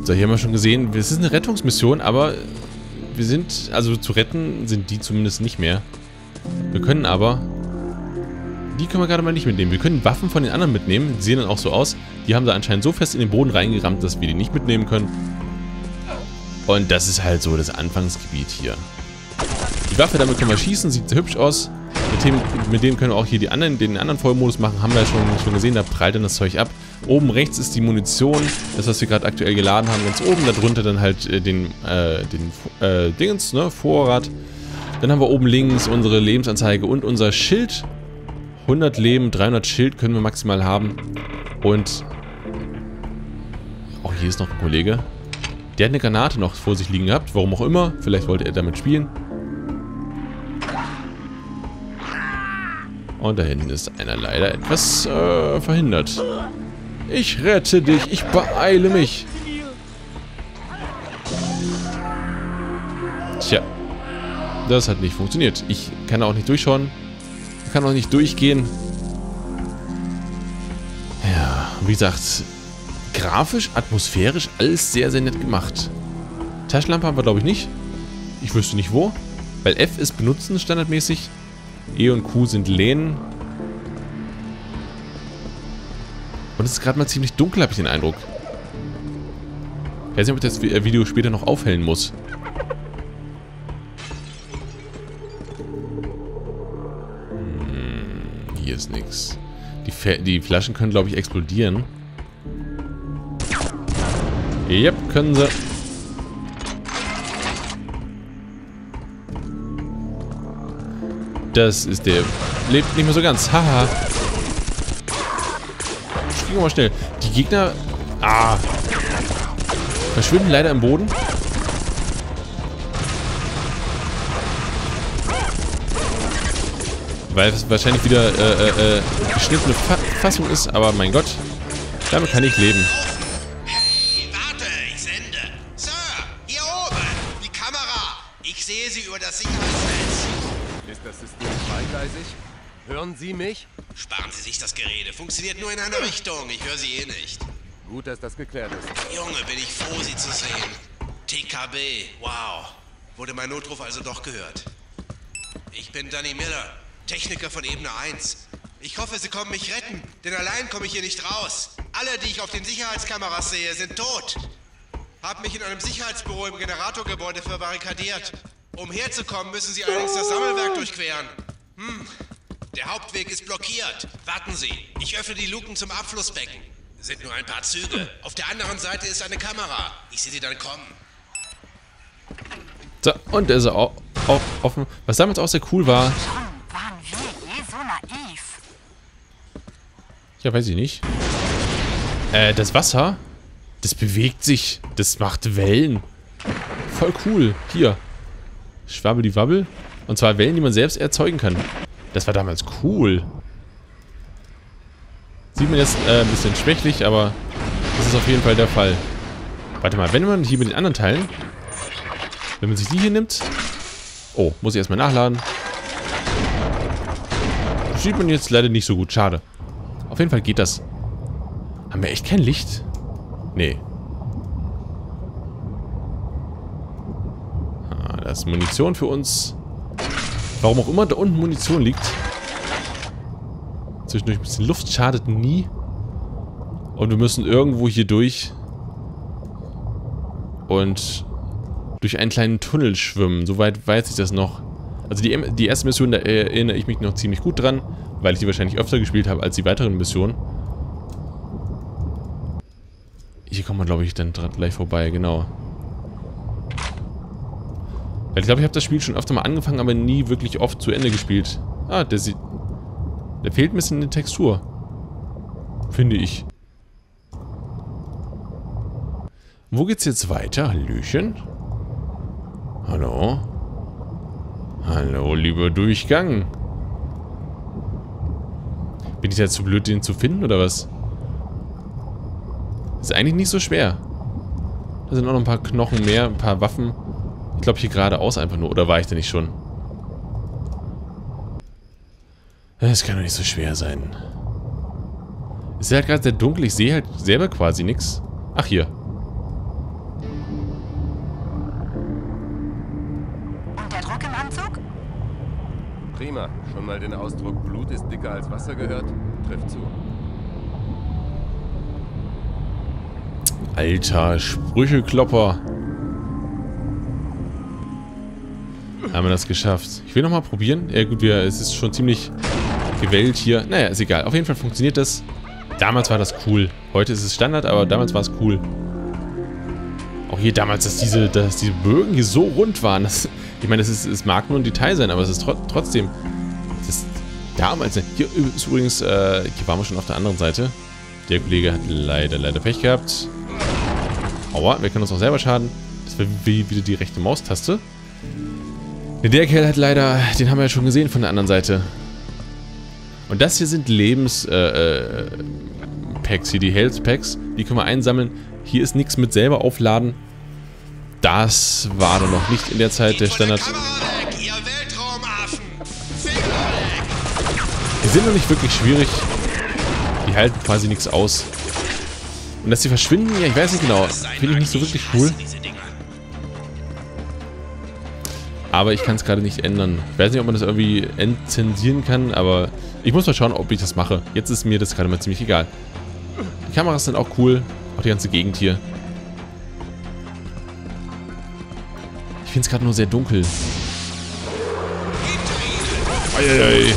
So, hier haben wir schon gesehen, es ist eine Rettungsmission, aber wir sind, also zu retten sind die zumindest nicht mehr. Wir können aber, die können wir gerade mal nicht mitnehmen. Wir können Waffen von den anderen mitnehmen, die sehen dann auch so aus. Die haben da anscheinend so fest in den Boden reingerammt, dass wir die nicht mitnehmen können. Und das ist halt so das Anfangsgebiet hier. Die Waffe, damit können wir schießen, sieht sehr hübsch aus. Mit dem können wir auch hier den anderen Vollmodus machen, haben wir ja schon gesehen, da prallt dann das Zeug ab. Oben rechts ist die Munition, das was wir gerade aktuell geladen haben, ganz oben, darunter dann halt den Dingens, ne, Vorrat. Dann haben wir oben links unsere Lebensanzeige und unser Schild. 100 Leben, 300 Schild können wir maximal haben. Und auch hier ist noch ein Kollege. Der hat eine Granate noch vor sich liegen gehabt, warum auch immer, vielleicht wollte er damit spielen. Und da hinten ist einer leider etwas verhindert. Ich rette dich, ich beeile mich. Tja, das hat nicht funktioniert. Ich kann auch nicht durchschauen. Ich kann auch nicht durchgehen. Ja, wie gesagt, grafisch, atmosphärisch, alles sehr, sehr nett gemacht. Taschenlampe haben wir, glaube ich, nicht. Ich wüsste nicht wo. Weil F ist benutzen standardmäßig. E und Q sind lehnen. Und es ist gerade mal ziemlich dunkel, habe ich den Eindruck. Ich weiß nicht, ob ich das Video später noch aufhellen muss. Hier ist nichts. Die Flaschen können, glaube ich, explodieren. Yep, können sie. Das ist der... Lebt nicht mehr so ganz. Haha. Springen wir mal schnell. Die Gegner... verschwinden leider im Boden. Weil es wahrscheinlich wieder geschnittene Fassung ist, aber mein Gott. Damit kann ich leben. Hey, warte, ich sende. Sir, hier oben. Die Kamera. Ich sehe sie über das Sicherheitsnetz. Ist das System zweigleisig? Hören Sie mich? Sparen Sie sich das Gerede. Funktioniert nur in eine Richtung. Ich höre Sie eh nicht. Gut, dass das geklärt ist. Junge, bin ich froh, Sie zu sehen. TKB, wow. Wurde mein Notruf also doch gehört. Ich bin Danny Miller, Techniker von Ebene 1. Ich hoffe, Sie kommen mich retten, denn allein komme ich hier nicht raus. Alle, die ich auf den Sicherheitskameras sehe, sind tot. Hab mich in einem Sicherheitsbüro im Generatorgebäude verbarrikadiert. Um herzukommen, müssen Sie allerdings das Sammelwerk durchqueren. Der Hauptweg ist blockiert. Warten Sie, ich öffne die Luken zum Abflussbecken. Sind nur ein paar Züge. Auf der anderen Seite ist eine Kamera. Ich sehe Sie dann kommen. So, und der ist auch offen. Was damals auch sehr cool war... Waren wir je so naiv? Ja, weiß ich nicht. Das Wasser, das bewegt sich. Das macht Wellen. Voll cool. Hier. Schwabbeli-wabbel. Und zwar Wellen, die man selbst erzeugen kann. Das war damals cool. Sieht man jetzt ein bisschen schwächlich, aber das ist auf jeden Fall der Fall. Warte mal, wenn man hier mit den anderen Teilen... Wenn man sich die hier nimmt... Oh, muss ich erstmal nachladen. Das sieht man jetzt leider nicht so gut. Schade. Auf jeden Fall geht das. Haben wir echt kein Licht? Nee. Das ist Munition für uns. Warum auch immer da unten Munition liegt. Zwischendurch ein bisschen Luft schadet nie. Und wir müssen irgendwo hier durch. Und durch einen kleinen Tunnel schwimmen. Soweit weiß ich das noch. Also die erste Mission, da erinnere ich mich noch ziemlich gut dran, weil ich die wahrscheinlich öfter gespielt habe als die weiteren Missionen. Hier kommt man, glaube ich, dann gleich vorbei, genau. Weil ich glaube, ich habe das Spiel schon öfter mal angefangen, aber nie wirklich oft zu Ende gespielt. Der fehlt ein bisschen eine Textur. Finde ich. Wo geht's jetzt weiter? Hallöchen? Hallo? Hallo, lieber Durchgang. Bin ich jetzt zu blöd, den zu finden, oder was? Ist eigentlich nicht so schwer. Da sind auch noch ein paar Knochen mehr, ein paar Waffen. Ich glaube, hier geradeaus einfach nur. Oder war ich da nicht schon? Das kann doch nicht so schwer sein. Es ist halt gerade sehr dunkel. Ich sehe halt selber quasi nichts. Ach, hier. Prima. Schon mal den Ausdruck Blut ist dicker als Wasser gehört? Trifft zu. Alter, Sprücheklopper. Haben wir das geschafft. Ich will nochmal probieren. Ja gut, es ist schon ziemlich gewellt hier. Naja, ist egal. Auf jeden Fall funktioniert das. Damals war das cool. Heute ist es Standard, aber damals war es cool. Auch hier damals, dass diese Bögen hier so rund waren. Ich meine, es mag nur ein Detail sein, aber es ist trotzdem... Das ist damals... Hier ist übrigens... hier waren wir schon auf der anderen Seite. Der Kollege hat leider Pech gehabt. Aua, wir können uns auch selber schaden. Das wäre wieder die rechte Maustaste. Der Kerl hat leider... Den haben wir ja schon gesehen von der anderen Seite. Und das hier sind Packs hier, die Health Packs. Die können wir einsammeln. Hier ist nichts mit selber aufladen. Das war doch noch nicht in der Zeit der Standard. Die sind noch nicht wirklich schwierig. Die halten quasi nichts aus. Und dass sie verschwinden, ja, ich weiß nicht genau. Finde ich nicht so wirklich cool. Aber ich kann es gerade nicht ändern. Ich weiß nicht, ob man das irgendwie entzensieren kann, aber ich muss mal schauen, ob ich das mache. Jetzt ist mir das gerade mal ziemlich egal. Die Kameras sind auch cool. Auch die ganze Gegend hier. Ich finde es gerade nur sehr dunkel. Eieiei.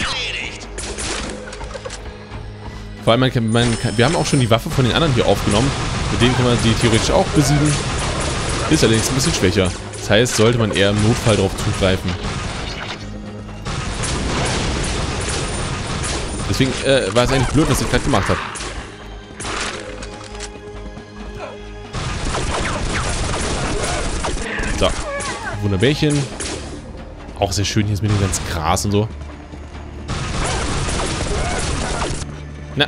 Vor allem, wir haben auch schon die Waffe von den anderen hier aufgenommen. Mit denen kann man die theoretisch auch besiegen. Ist allerdings ein bisschen schwächer. Das heißt, sollte man eher im Notfall darauf zugreifen. Deswegen war es eigentlich blöd, was ich gerade gemacht habe. So. Wunderbärchen. Auch sehr schön hier ist mit dem ganzen Gras und so. Na.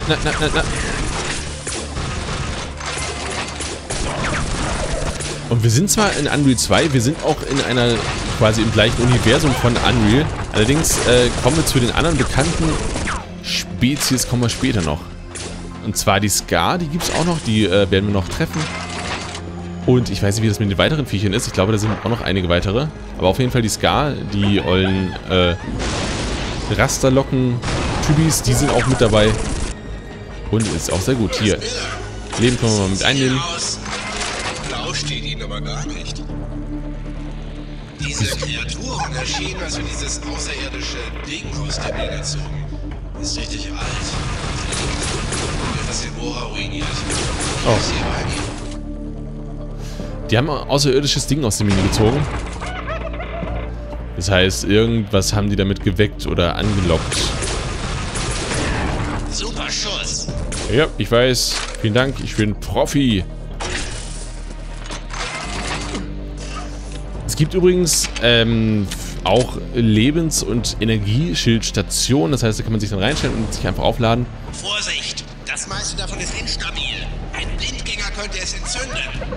Und wir sind zwar in Unreal 2, wir sind auch in einer, quasi im gleichen Universum von Unreal. Allerdings kommen wir zu den anderen bekannten Spezies, kommen wir später noch. Und zwar die Scar, die gibt es auch noch, die werden wir noch treffen. Und ich weiß nicht, wie das mit den weiteren Viechern ist. Ich glaube, da sind auch noch einige weitere. Aber auf jeden Fall die Scar, die ollen Rasterlocken-Tubis, die sind auch mit dabei. Und ist auch sehr gut. Hier. Leben können wir mal mit einnehmen. Blau steht ihnen aber gar nicht. Diese Kreaturen erschienen, als wir dieses außerirdische Ding aus der Nähe gezogen. Ist richtig alt. Das Bohrer ruiniert. Oh. Die haben ein außerirdisches Ding aus der Mine gezogen. Das heißt, irgendwas haben die damit geweckt oder angelockt. Super Schuss. Ja, ich weiß. Vielen Dank, ich bin Profi. Es gibt übrigens auch Lebens- und Energieschildstationen. Das heißt, da kann man sich dann reinstellen und sich einfach aufladen. Vorsicht! Das meiste davon ist instabil. Ein Blindgänger könnte es entzünden.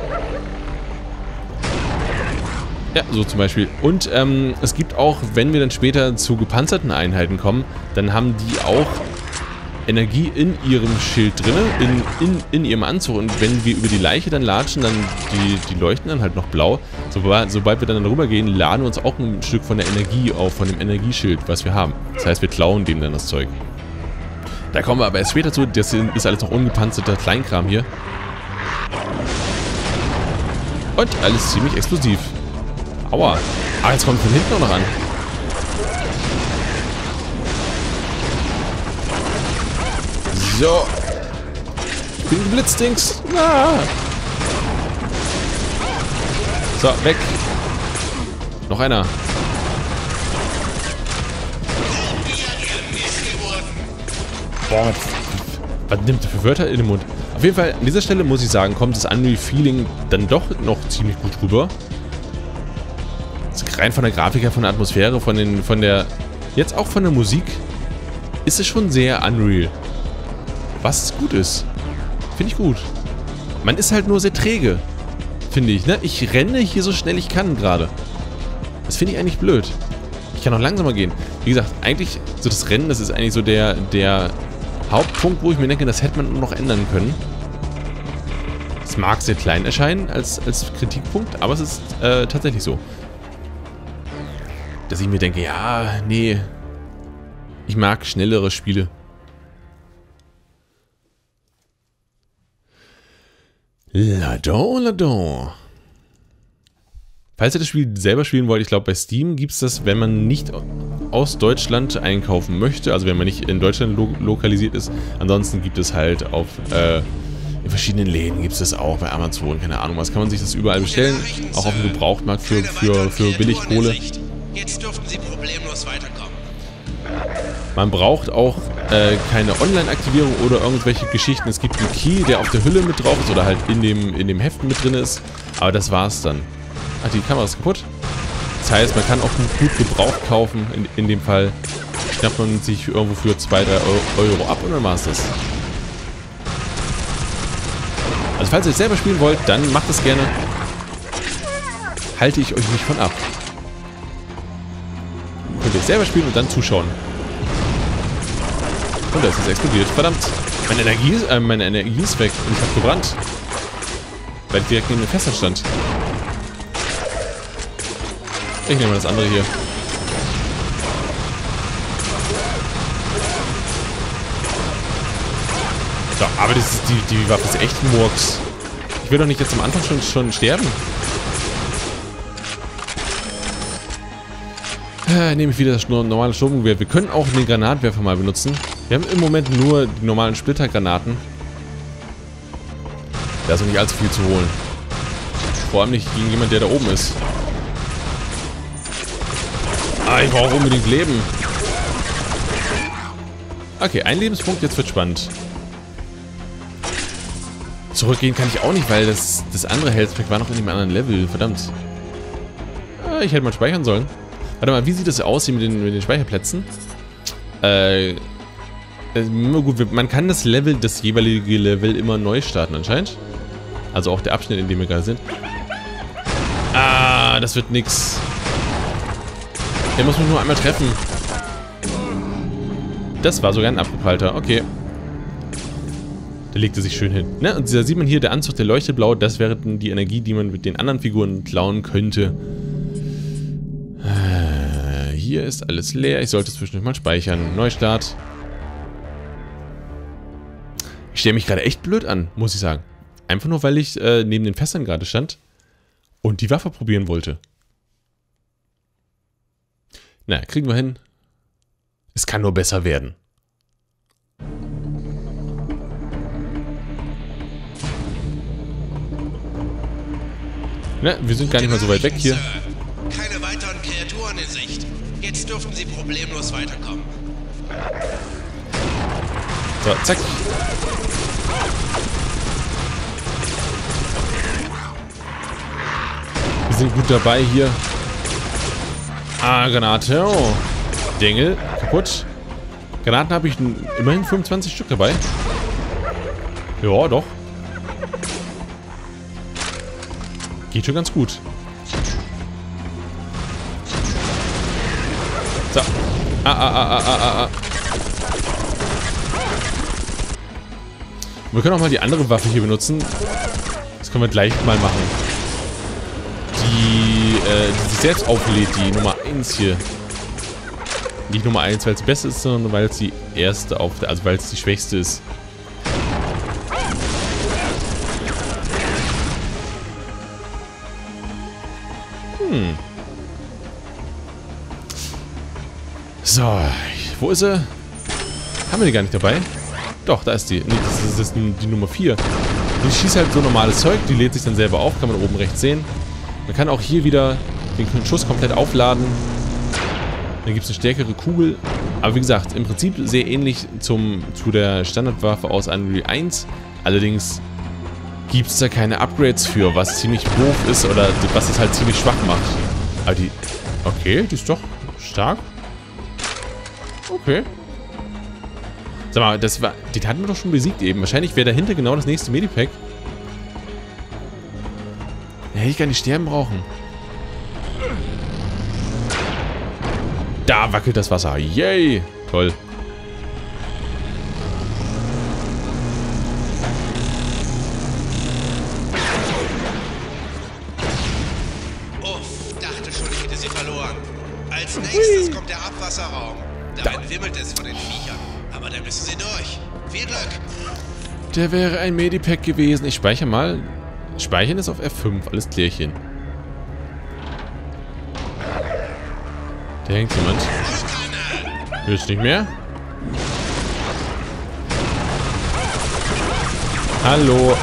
Ja, so zum Beispiel. Und es gibt auch, wenn wir dann später zu gepanzerten Einheiten kommen, dann haben die auch Energie in ihrem Schild drin, in ihrem Anzug. Und wenn wir über die Leiche dann latschen, dann die leuchten dann halt noch blau. Sobald wir dann darüber gehen, laden wir uns auch ein Stück von der Energie auf, von dem Energieschild, was wir haben. Das heißt, wir klauen dem dann das Zeug. Da kommen wir aber erst später zu. Das ist alles noch ungepanzerter Kleinkram hier. Und alles ziemlich explosiv. Aua. Ah, jetzt kommt von hinten auch noch an. So. Ich bin geblitzt, Dings. Ah. So, weg. Noch einer. Boah, was nimmt er für Wörter in den Mund? Auf jeden Fall, an dieser Stelle muss ich sagen, kommt das Unreal Feeling dann doch noch ziemlich gut rüber. Rein von der Grafik her, von der Atmosphäre, jetzt auch von der Musik, ist es schon sehr Unreal. Was gut ist. Finde ich gut. Man ist halt nur sehr träge. Finde ich, ne? Ich renne hier so schnell ich kann gerade. Das finde ich eigentlich blöd. Ich kann auch langsamer gehen. Wie gesagt, eigentlich, so das Rennen, das ist eigentlich so der Hauptpunkt, wo ich mir denke, das hätte man noch ändern können. Es mag sehr klein erscheinen als Kritikpunkt, aber es ist tatsächlich so. dass ich mir denke, ja, nee. Ich mag schnellere Spiele. Ladon, Ladon. Falls ihr das Spiel selber spielen wollt, ich glaube bei Steam gibt es das, wenn man nicht aus Deutschland einkaufen möchte, also wenn man nicht in Deutschland lokalisiert ist. Ansonsten gibt es halt auf in verschiedenen Läden gibt es das auch, bei Amazon, keine Ahnung was, kann man sich das überall bestellen, auch auf dem Gebrauchtmarkt für Billigkohle. Jetzt dürften Sie problemlos weiterkommen. Man braucht auch keine Online-Aktivierung oder irgendwelche Geschichten. Es gibt einen Key, der auf der Hülle mit drauf ist oder halt in dem Heft mit drin ist, aber das war's dann. Ach, die Kamera ist kaputt. Das heißt, man kann auch gut gebraucht kaufen. In dem Fall schnappt man sich irgendwo für 2-3 Euro ab und dann war es das. Also falls ihr es selber spielen wollt, dann macht es gerne. Halte ich euch nicht von ab. Könnt ihr es selber spielen und dann zuschauen. Und da ist es explodiert. Verdammt. Meine Energie ist weg und ich habe gebrannt. Weil ich direkt neben dem Fässern stand. Ich nehme mal das andere hier. So, aber das ist, die Waffe ist echt Murks. Ich will doch nicht jetzt am Anfang schon sterben. Nehme ich wieder das normale Sturmgewehr. Wir können auch den Granatwerfer mal benutzen. Wir haben im Moment nur die normalen Splittergranaten. Da ist noch nicht allzu viel zu holen. Vor allem nicht gegen jemanden, der da oben ist. Ah, ich brauche unbedingt Leben. Okay, ein Lebenspunkt, jetzt wird spannend. Zurückgehen kann ich auch nicht, weil das andere Health-Pack war noch in dem anderen Level. Verdammt. Ich hätte mal speichern sollen. Warte mal, wie sieht das aus hier mit den Speicherplätzen? Gut, man kann das jeweilige Level immer neu starten anscheinend. Also auch der Abschnitt, in dem wir gerade sind. Ah, das wird nix. Der muss mich nur einmal treffen. Das war sogar ein abgeprallter. Okay. Da legt er sich schön hin. Ne? Und da sieht man hier, der Anzug, der leuchtet blau. Das wäre die Energie, die man mit den anderen Figuren klauen könnte. Hier ist alles leer. Ich sollte zwischendurch mal speichern. Neustart. Ich stelle mich gerade echt blöd an, muss ich sagen. Einfach nur, weil ich neben den Fässern gerade stand und die Waffe probieren wollte. Na, kriegen wir hin. Es kann nur besser werden. Na, wir sind gar nicht mal so weit weg hier. Keine weiteren Kreaturen in Sicht. Jetzt dürften Sie problemlos weiterkommen. So, zack. Wir sind gut dabei hier. Ah, Granate. Oh. Dengel. Kaputt. Granaten habe ich immerhin 25 Stück dabei. Ja, doch. Geht schon ganz gut. So. Wir können auch mal die andere Waffe hier benutzen. Das können wir gleich mal machen. Die sich selbst auflädt, die Nummer 1 hier. Nicht Nummer 1, weil es die beste ist, sondern weil es die erste also weil es die schwächste ist. So, wo ist sie? Haben wir die gar nicht dabei? Doch, da ist die. Nee, das ist die Nummer 4. Die schießt halt so normales Zeug, die lädt sich dann selber auf, kann man oben rechts sehen. Man kann auch hier wieder den Schuss komplett aufladen. Dann gibt es eine stärkere Kugel. Aber wie gesagt, im Prinzip sehr ähnlich zu der Standardwaffe aus Unreal 1. Allerdings gibt es da keine Upgrades für, was ziemlich doof ist oder was es halt ziemlich schwach macht. Aber die... Okay, die ist doch stark. Okay. Sag mal, die hatten wir doch schon besiegt eben. Wahrscheinlich wäre dahinter genau das nächste Medipack. Da hätte ich gar nicht sterben brauchen. Da wackelt das Wasser. Yay! Toll. Uff, dachte schon, ich hätte sie verloren. Als Unterwasserraum. Da wimmelt es von den Viechern. Aber da müssen sie durch. Viel Glück. Der wäre ein Medipack gewesen. Ich speichere mal. Speichern ist auf F5. Alles klärchen. Da hängt jemand. Jetzt nicht mehr? Hallo.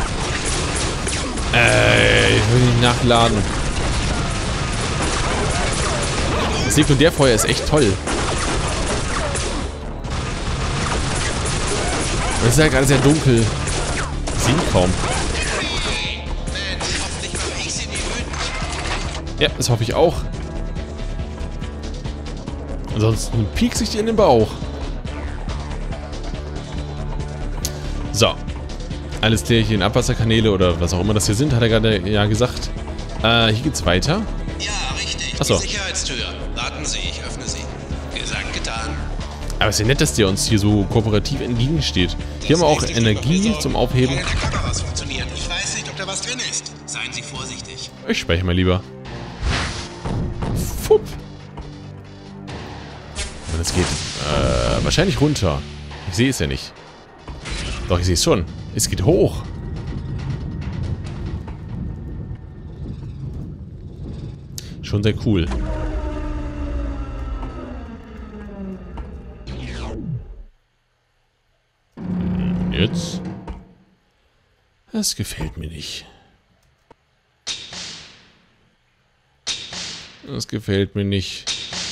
Ich will nicht nachladen. Das Sekundärfeuer ist echt toll. Es ist ja gerade sehr dunkel. Ich sehe ihn kaum. Ja, das hoffe ich auch. Ansonsten piekst ich dir in den Bauch. So. Alles klärchen, Abwasserkanäle oder was auch immer das hier sind, hat er gerade ja gesagt. Hier geht's weiter. Ja, richtig. Achso. Die Sicherheitstür. Warten Sie, ich öffne sie. Gesagt, getan. Aber es ist ja nett, dass der uns hier so kooperativ entgegensteht. Hier haben wir auch Energie zum Aufheben. Keine der Kameras funktionieren. Ich weiß nicht, ob da was drin ist. Seien Sie vorsichtig. Ich speichere mal lieber. Fupp. Und es geht wahrscheinlich runter. Ich sehe es ja nicht. Doch, ich sehe es schon. Es geht hoch. Schon sehr cool. Jetzt. Das gefällt mir nicht. Das gefällt mir nicht.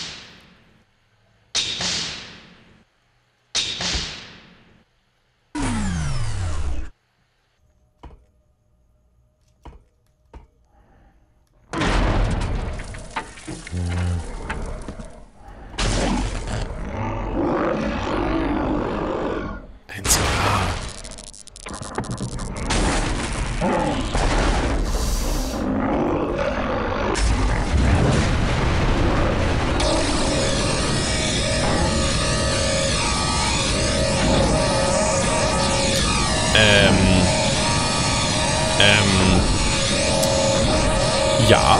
Ja.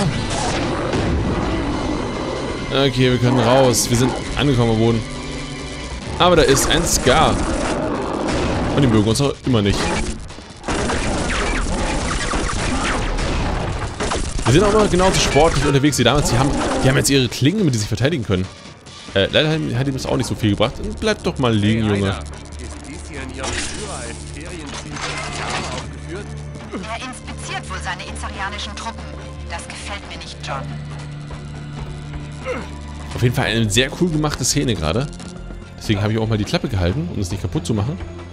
Okay, wir können raus. Wir sind angekommen am Boden. Aber da ist ein Scar. Und die mögen uns auch immer nicht. Wir sind auch noch genauso sportlich unterwegs wie damals. Die haben jetzt ihre Klingen, mit denen sie sich verteidigen können. Leider hat ihm das auch nicht so viel gebracht. Bleib doch mal liegen, Junge. Ist dies hier in Ihrem Führer als Ferienziel für Jahre aufgeführt? Er inspiziert wohl seine izarianischen Truppen. Das gefällt mir nicht, John. Auf jeden Fall eine sehr cool gemachte Szene gerade. Deswegen habe ich auch mal die Klappe gehalten, um es nicht kaputt zu machen.